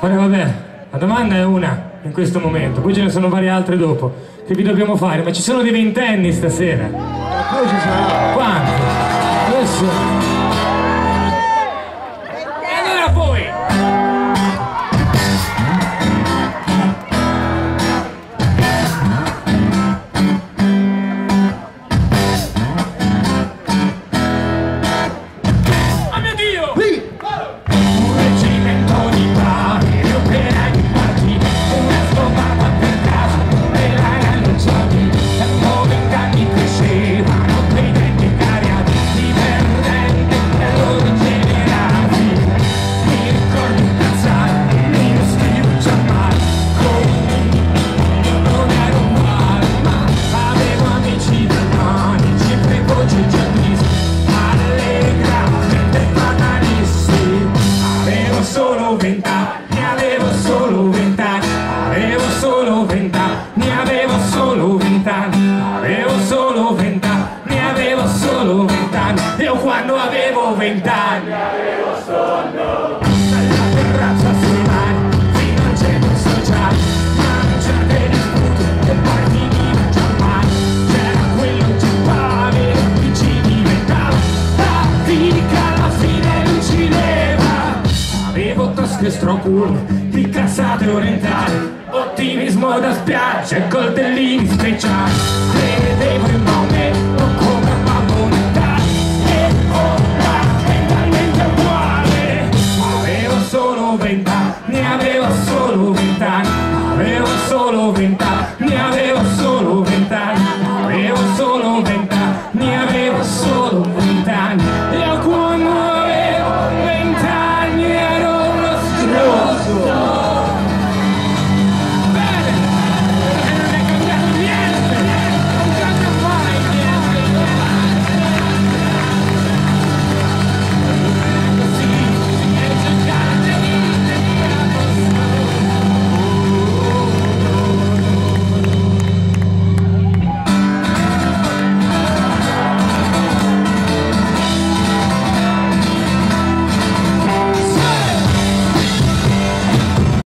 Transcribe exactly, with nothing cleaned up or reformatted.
Ora vabbè, la domanda è una in questo momento, poi ce ne sono varie altre dopo che vi dobbiamo fare, ma ci sono dei ventenni stasera. Poi ci sarà. Quanti? Adesso... E allora poi... Io quando avevo vent'anni avevo sogno dalla terrazza sulle mani fino al centro sociale, mangiate dispute e poi finiva già male. C'era quello che ciampava e chi ci diventava la fica, alla fine non ci leva. Avevo tasche strocurve di cassate orientali, ottimismo da spiaggia e coltellini speciali. Credevo in Maometto come a Babbo Natale e ora mentalmente uguale. Avevo solo vent'anni, avevo solo vent'anni, avevo solo vent'anni, avevo solo vent'anni, avevo solo vent'anni, avevo solo